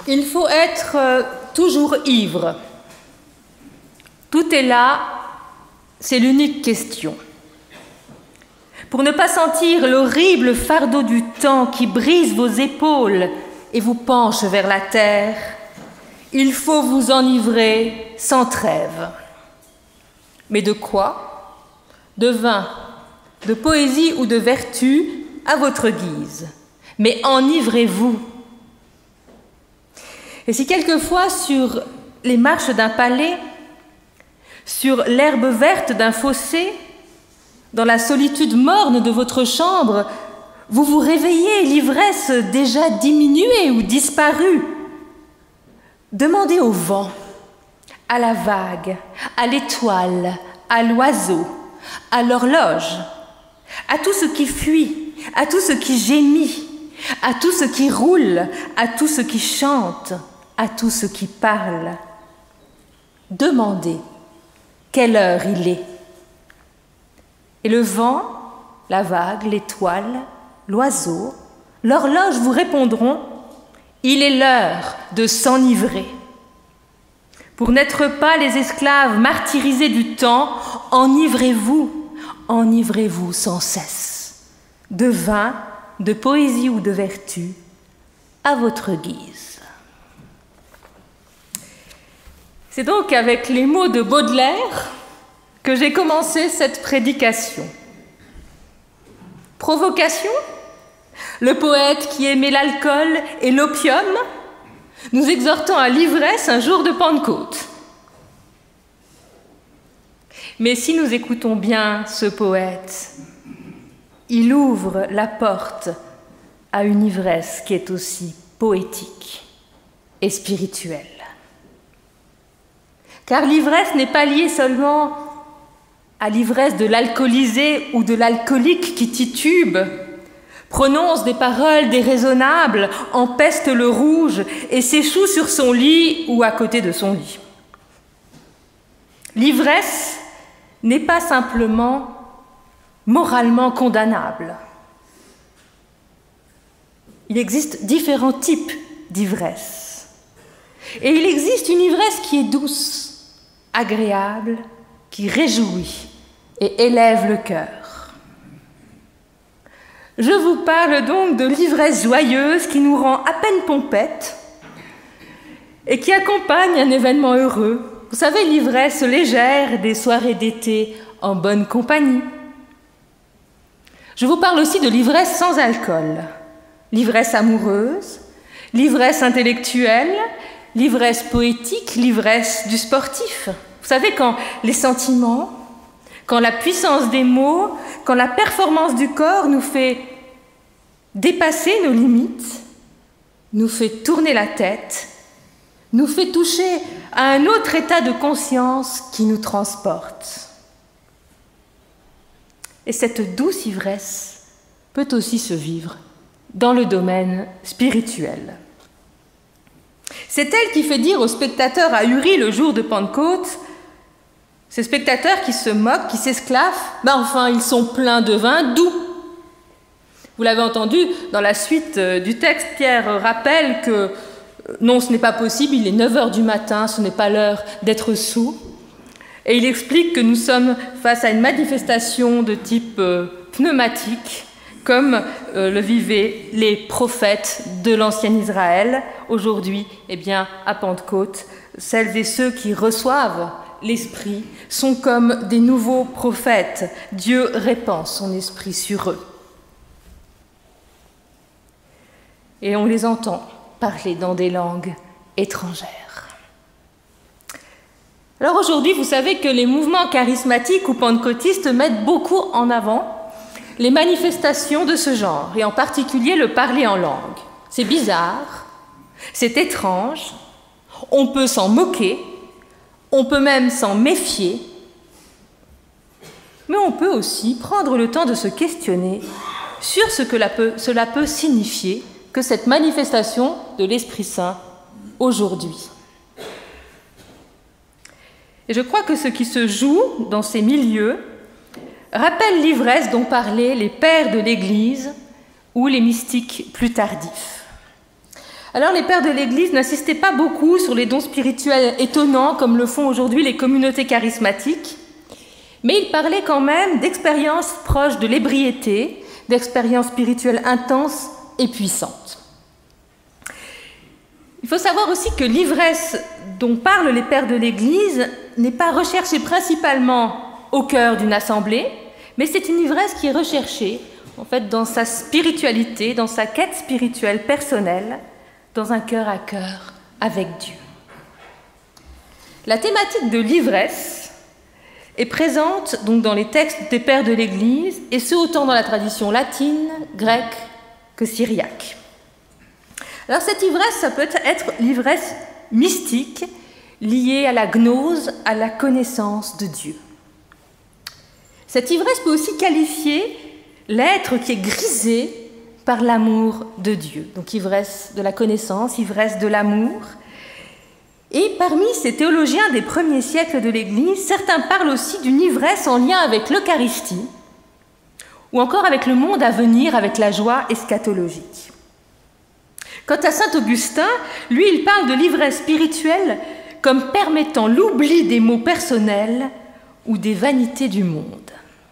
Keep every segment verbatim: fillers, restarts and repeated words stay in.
Il faut être euh, toujours ivre. Tout est là, c'est l'unique question. Pour ne pas sentir l'horrible fardeau du temps qui brise vos épaules et vous penche vers la terre, il faut vous enivrer sans trêve. Mais de quoi? De vin, de poésie ou de vertu, à votre guise. Mais enivrez-vous. Et si quelquefois sur les marches d'un palais, sur l'herbe verte d'un fossé, dans la solitude morne de votre chambre, vous vous réveillez, l'ivresse déjà diminuée ou disparue, demandez au vent, à la vague, à l'étoile, à l'oiseau, à l'horloge, à tout ce qui fuit, à tout ce qui gémit, à tout ce qui roule, à tout ce qui chante, à tout ce qui parle. Demandez quelle heure il est. Et le vent, la vague, l'étoile, l'oiseau, l'horloge vous répondront « Il est l'heure de s'enivrer ». Pour n'être pas les esclaves martyrisés du temps, enivrez-vous, enivrez-vous sans cesse, de vin, de poésie ou de vertu, à votre guise. C'est donc avec les mots de Baudelaire que j'ai commencé cette prédication. Provocation? Le poète qui aimait l'alcool et l'opium, nous exhortant à l'ivresse un jour de Pentecôte. Mais si nous écoutons bien ce poète, il ouvre la porte à une ivresse qui est aussi poétique et spirituelle. Car l'ivresse n'est pas liée seulement à l'ivresse de l'alcoolisé ou de l'alcoolique qui titube, prononce des paroles déraisonnables, empeste le rouge et s'échoue sur son lit ou à côté de son lit. L'ivresse n'est pas simplement moralement condamnable. Il existe différents types d'ivresse. Et il existe une ivresse qui est douce, agréable, qui réjouit et élève le cœur. Je vous parle donc de l'ivresse joyeuse qui nous rend à peine pompettes et qui accompagne un événement heureux. Vous savez, l'ivresse légère des soirées d'été en bonne compagnie. Je vous parle aussi de l'ivresse sans alcool, l'ivresse amoureuse, l'ivresse intellectuelle, l'ivresse poétique, l'ivresse du sportif. Vous savez, quand les sentiments, quand la puissance des mots, quand la performance du corps nous fait dépasser nos limites, nous fait tourner la tête, nous fait toucher à un autre état de conscience qui nous transporte. Et cette douce ivresse peut aussi se vivre dans le domaine spirituel. C'est elle qui fait dire aux spectateurs ahuris le jour de Pentecôte, ces spectateurs qui se moquent, qui s'esclaffent, ben enfin, ils sont pleins de vin doux. Vous l'avez entendu, dans la suite du texte, Pierre rappelle que non, ce n'est pas possible, il est neuf heures du matin, ce n'est pas l'heure d'être saoul. Et il explique que nous sommes face à une manifestation de type euh, pneumatique, comme euh, le vivaient les prophètes de l'ancien Israël. Aujourd'hui, eh bien, à Pentecôte, celles et ceux qui reçoivent l'Esprit sont comme des nouveaux prophètes. Dieu répand son Esprit sur eux. Et on les entend parler dans des langues étrangères. Alors aujourd'hui, vous savez que les mouvements charismatiques ou pentecôtistes mettent beaucoup en avant les manifestations de ce genre, et en particulier le parler en langue. C'est bizarre, c'est étrange, on peut s'en moquer, on peut même s'en méfier, mais on peut aussi prendre le temps de se questionner sur ce que cela peut signifier que cette manifestation de l'Esprit Saint aujourd'hui. Et je crois que ce qui se joue dans ces milieux rappelle l'ivresse dont parlaient les pères de l'Église ou les mystiques plus tardifs. Alors les pères de l'Église n'insistaient pas beaucoup sur les dons spirituels étonnants comme le font aujourd'hui les communautés charismatiques, mais ils parlaient quand même d'expériences proches de l'ébriété, d'expériences spirituelles intenses et puissantes. Il faut savoir aussi que l'ivresse dont parlent les pères de l'Église n'est pas recherchée principalement au cœur d'une assemblée, mais c'est une ivresse qui est recherchée en fait dans sa spiritualité, dans sa quête spirituelle personnelle, dans un cœur à cœur avec Dieu. La thématique de l'ivresse est présente donc dans les textes des pères de l'Église, et ce autant dans la tradition latine, grecque que syriaque. Alors cette ivresse, ça peut être l'ivresse mystique, liée à la gnose, à la connaissance de Dieu. Cette ivresse peut aussi qualifier l'être qui est grisé par l'amour de Dieu. Donc ivresse de la connaissance, ivresse de l'amour. Et parmi ces théologiens des premiers siècles de l'Église, certains parlent aussi d'une ivresse en lien avec l'Eucharistie, ou encore avec le monde à venir, avec la joie eschatologique. Quant à saint Augustin, lui, il parle de l'ivresse spirituelle comme permettant l'oubli des maux personnels ou des vanités du monde.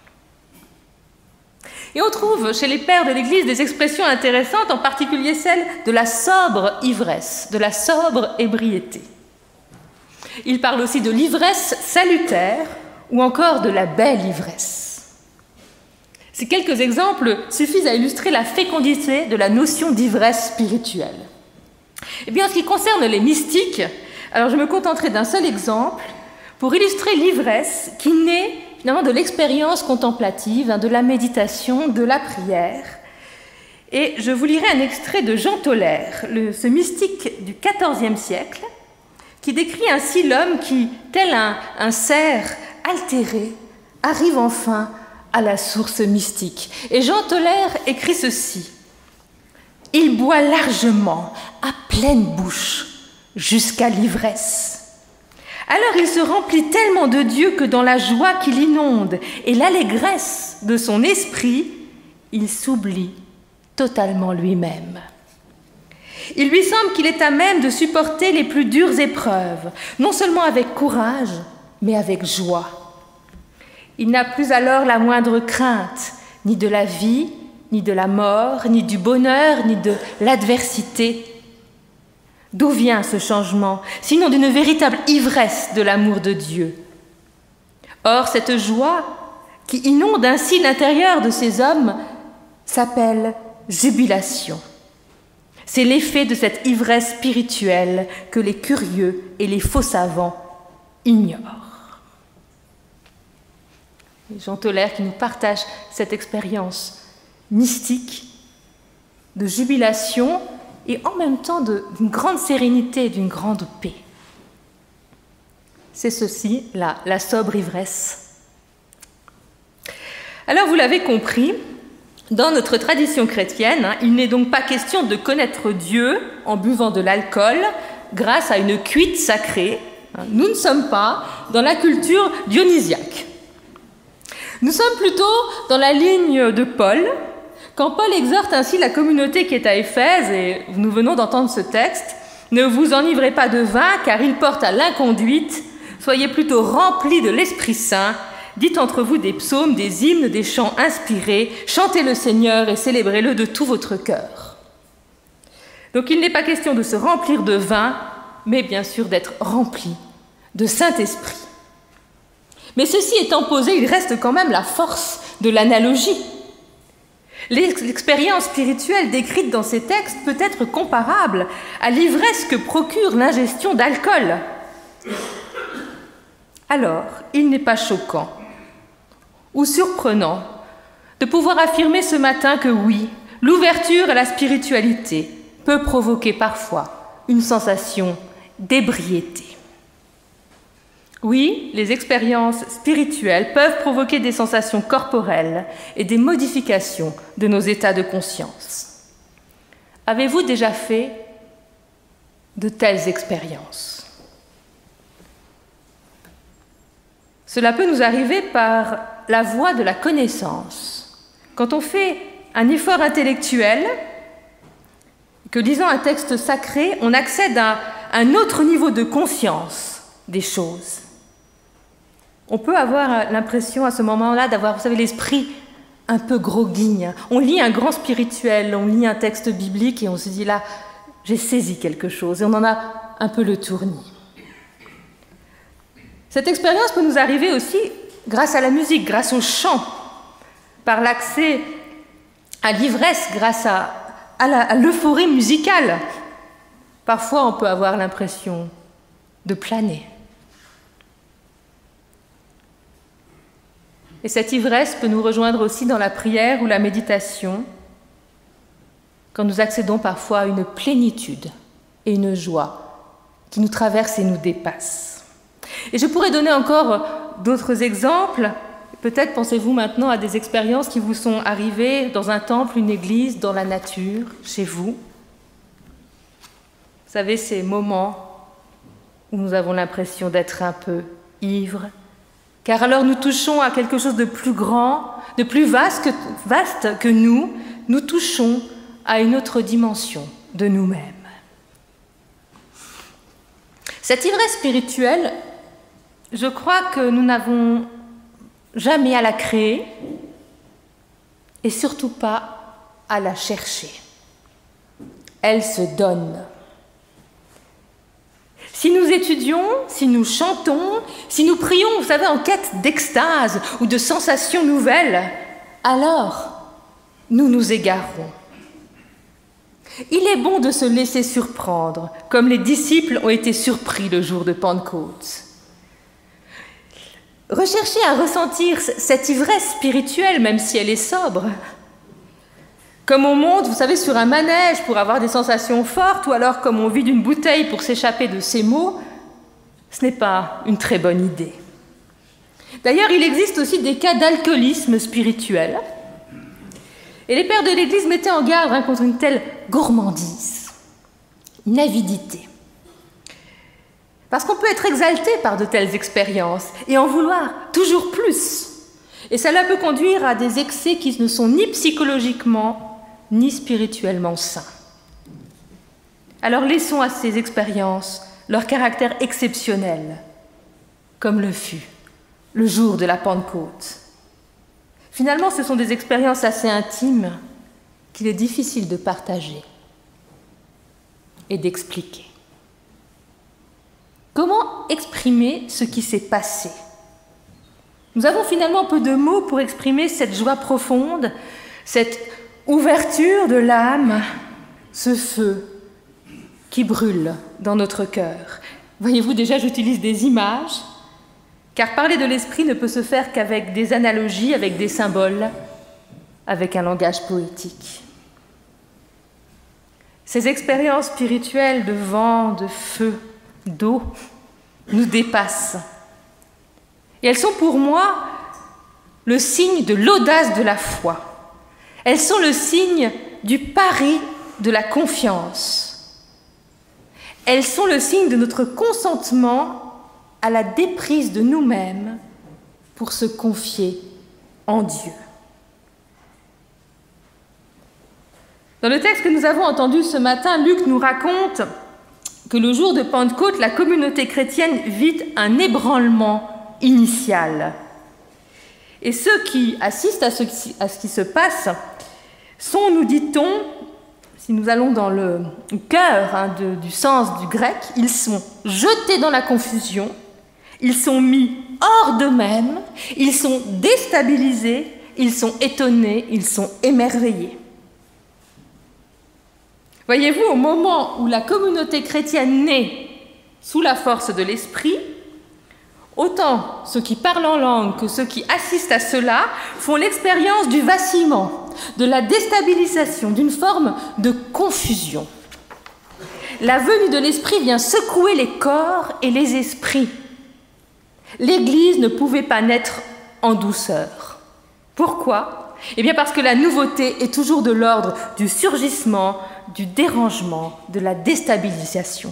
Et on trouve chez les pères de l'Église des expressions intéressantes, en particulier celle de la sobre ivresse, de la sobre ébriété. Il parle aussi de l'ivresse salutaire ou encore de la belle ivresse. Ces quelques exemples suffisent à illustrer la fécondité de la notion d'ivresse spirituelle. Et bien, en ce qui concerne les mystiques, alors je me contenterai d'un seul exemple pour illustrer l'ivresse qui naît finalement de l'expérience contemplative, hein, de la méditation, de la prière. Et je vous lirai un extrait de Jean Tolaire, le, ce mystique du quatorzième siècle, qui décrit ainsi l'homme qui, tel un, un cerf altéré, arrive enfin à la source mystique. Et Jean Tolaire écrit ceci: « Il boit largement, à pleine bouche, jusqu'à l'ivresse. Alors il se remplit tellement de Dieu que dans la joie qui l'inonde et l'allégresse de son esprit, il s'oublie totalement lui-même. Il lui semble qu'il est à même de supporter les plus dures épreuves, non seulement avec courage, mais avec joie. Il n'a plus alors la moindre crainte, ni de la vie, ni de la mort, ni du bonheur, ni de l'adversité. D'où vient ce changement, sinon d'une véritable ivresse de l'amour de Dieu? Or, cette joie qui inonde ainsi l'intérieur de ces hommes s'appelle jubilation. C'est l'effet de cette ivresse spirituelle que les curieux et les faux savants ignorent. » Jean Tolaire qui nous partage cette expérience mystique de jubilation et en même temps d'une grande sérénité, d'une grande paix. C'est ceci, la, la sobre ivresse. Alors vous l'avez compris, dans notre tradition chrétienne, hein, il n'est donc pas question de connaître Dieu en buvant de l'alcool grâce à une cuite sacrée. Nous ne sommes pas dans la culture dionysiaque. Nous sommes plutôt dans la ligne de Paul, quand Paul exhorte ainsi la communauté qui est à Éphèse, et nous venons d'entendre ce texte, « Ne vous enivrez pas de vin, car il porte à l'inconduite, soyez plutôt remplis de l'Esprit Saint, dites entre vous des psaumes, des hymnes, des chants inspirés, chantez le Seigneur et célébrez-le de tout votre cœur. » Donc il n'est pas question de se remplir de vin, mais bien sûr d'être rempli de Saint-Esprit. Mais ceci étant posé, il reste quand même la force de l'analogie. L'expérience spirituelle décrite dans ces textes peut être comparable à l'ivresse que procure l'ingestion d'alcool. Alors, il n'est pas choquant ou surprenant de pouvoir affirmer ce matin que oui, l'ouverture à la spiritualité peut provoquer parfois une sensation d'ébriété. Oui, les expériences spirituelles peuvent provoquer des sensations corporelles et des modifications de nos états de conscience. Avez-vous déjà fait de telles expériences? Cela peut nous arriver par la voie de la connaissance. Quand on fait un effort intellectuel, que lisant un texte sacré, on accède à un autre niveau de conscience des choses. On peut avoir l'impression à ce moment-là d'avoir, vous savez, l'esprit un peu groggy. On lit un grand spirituel, on lit un texte biblique et on se dit là, j'ai saisi quelque chose et on en a un peu le tournis. Cette expérience peut nous arriver aussi grâce à la musique, grâce au chant, par l'accès à l'ivresse, grâce à, à, la, à l'euphorie musicale. Parfois, on peut avoir l'impression de planer. Et cette ivresse peut nous rejoindre aussi dans la prière ou la méditation, quand nous accédons parfois à une plénitude et une joie qui nous traverse et nous dépasse. Et je pourrais donner encore d'autres exemples. Peut-être pensez-vous maintenant à des expériences qui vous sont arrivées dans un temple, une église, dans la nature, chez vous. Vous savez, ces moments où nous avons l'impression d'être un peu ivres, car alors nous touchons à quelque chose de plus grand, de plus vaste que, vaste que nous, nous touchons à une autre dimension de nous-mêmes. Cette ivresse spirituelle, je crois que nous n'avons jamais à la créer et surtout pas à la chercher. Elle se donne. Si nous étudions, si nous chantons, si nous prions, vous savez, en quête d'extase ou de sensations nouvelles, alors nous nous égarons. Il est bon de se laisser surprendre, comme les disciples ont été surpris le jour de Pentecôte. Rechercher à ressentir cette ivresse spirituelle, même si elle est sobre. Comme on monte, vous savez, sur un manège pour avoir des sensations fortes, ou alors comme on vide une bouteille pour s'échapper de ses maux, ce n'est pas une très bonne idée. D'ailleurs, il existe aussi des cas d'alcoolisme spirituel. Et les pères de l'Église mettaient en garde hein, contre une telle gourmandise, une avidité. Parce qu'on peut être exalté par de telles expériences et en vouloir toujours plus. Et cela peut conduire à des excès qui ne sont ni psychologiquement ni spirituellement sains. Alors laissons à ces expériences leur caractère exceptionnel, comme le fut le jour de la Pentecôte. Finalement, ce sont des expériences assez intimes qu'il est difficile de partager et d'expliquer. Comment exprimer ce qui s'est passé ? Nous avons finalement peu de mots pour exprimer cette joie profonde, cette ouverture de l'âme, ce feu qui brûle dans notre cœur. Voyez-vous, déjà, j'utilise des images, car parler de l'esprit ne peut se faire qu'avec des analogies, avec des symboles, avec un langage poétique. Ces expériences spirituelles de vent, de feu, d'eau, nous dépassent. Et elles sont pour moi le signe de l'audace de la foi. Elles sont le signe du pari de la confiance. Elles sont le signe de notre consentement à la déprise de nous-mêmes pour se confier en Dieu. Dans le texte que nous avons entendu ce matin, Luc nous raconte que le jour de Pentecôte, la communauté chrétienne vit un ébranlement initial. Et ceux qui assistent à ce, à ce qui se passe sont, nous dit-on, si nous allons dans le cœur hein, de, du sens du grec, ils sont jetés dans la confusion, ils sont mis hors d'eux-mêmes, ils sont déstabilisés, ils sont étonnés, ils sont émerveillés. Voyez-vous, au moment où la communauté chrétienne naît sous la force de l'esprit, autant ceux qui parlent en langue que ceux qui assistent à cela font l'expérience du vacillement, de la déstabilisation, d'une forme de confusion. La venue de l'esprit vient secouer les corps et les esprits. L'Église ne pouvait pas naître en douceur. Pourquoi ? Eh bien parce que la nouveauté est toujours de l'ordre du surgissement, du dérangement, de la déstabilisation.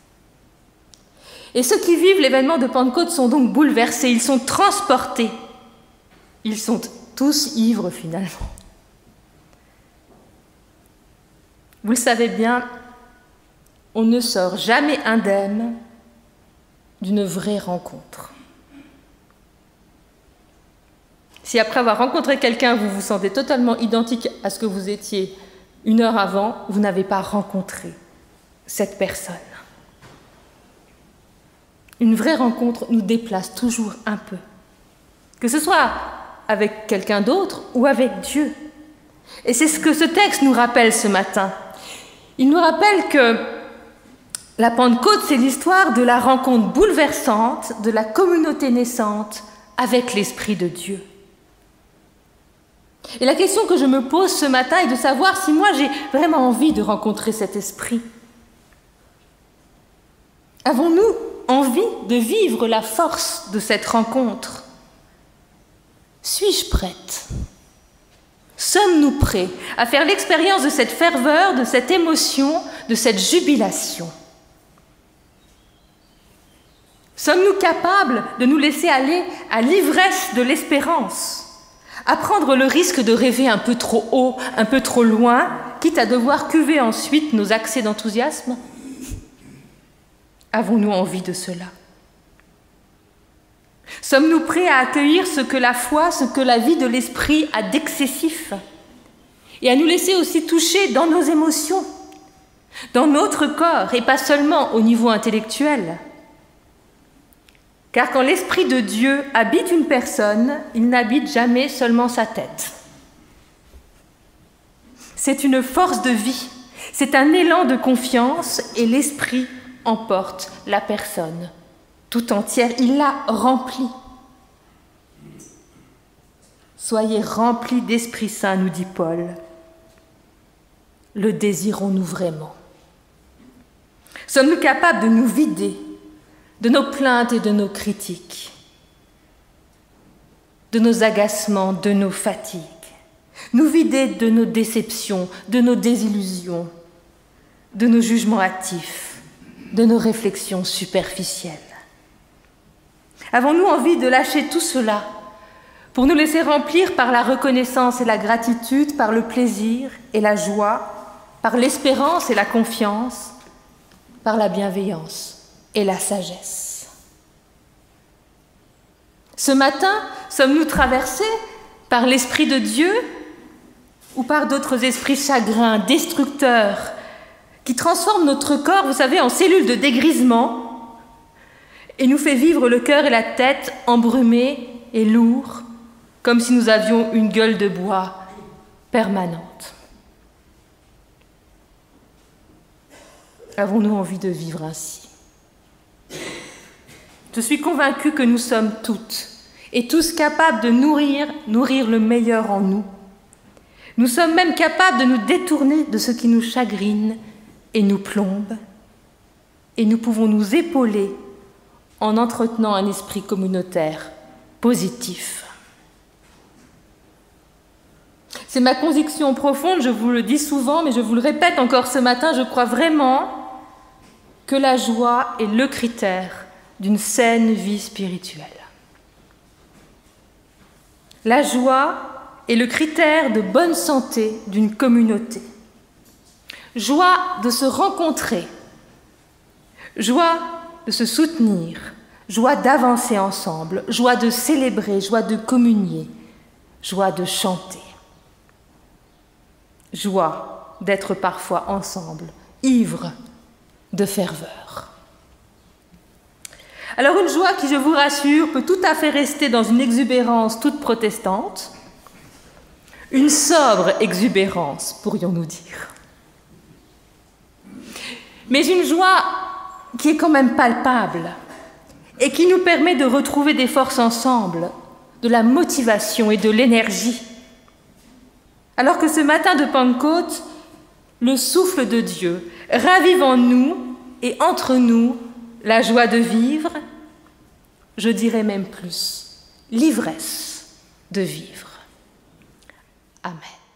Et ceux qui vivent l'événement de Pentecôte sont donc bouleversés, ils sont transportés. Ils sont tous ivres finalement. Vous le savez bien, on ne sort jamais indemne d'une vraie rencontre. Si après avoir rencontré quelqu'un, vous vous sentez totalement identique à ce que vous étiez une heure avant, vous n'avez pas rencontré cette personne. Une vraie rencontre nous déplace toujours un peu, que ce soit avec quelqu'un d'autre ou avec Dieu. Et c'est ce que ce texte nous rappelle ce matin. Il nous rappelle que la Pentecôte, c'est l'histoire de la rencontre bouleversante de la communauté naissante avec l'Esprit de Dieu. Et la question que je me pose ce matin est de savoir si moi j'ai vraiment envie de rencontrer cet Esprit. Avons-nous envie de vivre la force de cette rencontre? Suis-je prête? Sommes-nous prêts à faire l'expérience de cette ferveur, de cette émotion, de cette jubilation? Sommes-nous capables de nous laisser aller à l'ivresse de l'espérance, à prendre le risque de rêver un peu trop haut, un peu trop loin, quitte à devoir cuver ensuite nos accès d'enthousiasme? Avons-nous envie de cela? Sommes-nous prêts à accueillir ce que la foi, ce que la vie de l'esprit a d'excessif, et à nous laisser aussi toucher dans nos émotions, dans notre corps, et pas seulement au niveau intellectuel? Car quand l'Esprit de Dieu habite une personne, il n'habite jamais seulement sa tête. C'est une force de vie, c'est un élan de confiance, et l'Esprit emporte la personne tout entière, il la remplit. Soyez remplis d'Esprit Saint, nous dit Paul. Le désirons-nous vraiment? Sommes-nous capables de nous vider de nos plaintes et de nos critiques, de nos agacements, de nos fatigues, nous vider de nos déceptions, de nos désillusions, de nos jugements hâtifs, de nos réflexions superficielles? Avons-nous envie de lâcher tout cela pour nous laisser remplir par la reconnaissance et la gratitude, par le plaisir et la joie, par l'espérance et la confiance, par la bienveillance et la sagesse? Ce matin, sommes-nous traversés par l'Esprit de Dieu ou par d'autres esprits chagrins, destructeurs, qui transforment notre corps, vous savez, en cellules de dégrisement et nous fait vivre le cœur et la tête embrumés et lourds, comme si nous avions une gueule de bois permanente? Avons-nous envie de vivre ainsi? Je suis convaincue que nous sommes toutes et tous capables de nourrir, nourrir le meilleur en nous. Nous sommes même capables de nous détourner de ce qui nous chagrine et nous plombe, et nous pouvons nous épauler en entretenant un esprit communautaire positif. C'est ma conviction profonde, je vous le dis souvent, mais je vous le répète encore ce matin, je crois vraiment que la joie est le critère d'une saine vie spirituelle. La joie est le critère de bonne santé d'une communauté. Joie de se rencontrer, joie de se soutenir, joie d'avancer ensemble, joie de célébrer, joie de communier, joie de chanter, joie d'être parfois ensemble, ivre de ferveur. Alors une joie qui, je vous rassure, peut tout à fait rester dans une exubérance toute protestante, une sobre exubérance, pourrions-nous dire. Mais une joie qui est quand même palpable et qui nous permet de retrouver des forces ensemble, de la motivation et de l'énergie. Alors que ce matin de Pentecôte, le souffle de Dieu ravive en nous et entre nous la joie de vivre, je dirais même plus, l'ivresse de vivre. Amen.